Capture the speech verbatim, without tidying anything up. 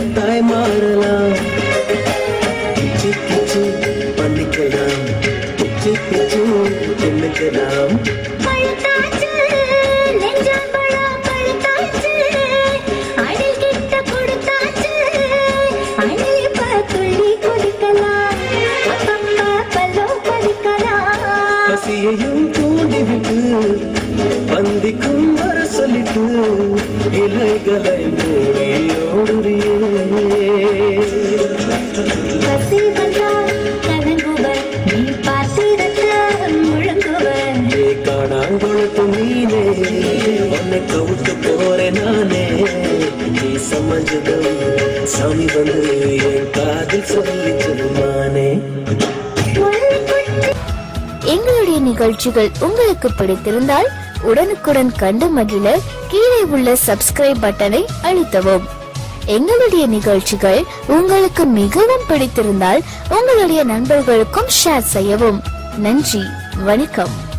கருத்தாய் மாறலாம். கிச்சு கிச்சு பண்ணிக்கலாம், பிச்சு பிச்சு தின்னுக்கலாம். பசியையும் தூண்டிவிட்டு பந்திக்கும் வர சொல்லிட்டு இலைகளை மூடி ஓடுறியே. பசி வந்தால் கலங்குவர், நீ பார்த்திருக்க முழங்குவர். ஏ காணாங்கொழுத்து மீனே, உன்னை கவுத்து போறேன் நானே. நீ சமஞ்சதும் சாமி வந்து என் காதில் சொல்லி சொல்லுமானே. எங்களுடைய நிகழ்ச்சிகள் உங்களுக்கு பிடித்திருந்தால் உடனுக்குடன் கண்டு மகிழ கீழே உள்ள சப்ஸ்கிரைப் பட்டனை அழுத்தவும். எங்களுடைய நிகழ்ச்சிகள் உங்களுக்கு மிகவும் பிடித்திருந்தால் உங்களுடைய நண்பர்களுக்கும் ஷேர் செய்யவும். நன்றி, வணக்கம்.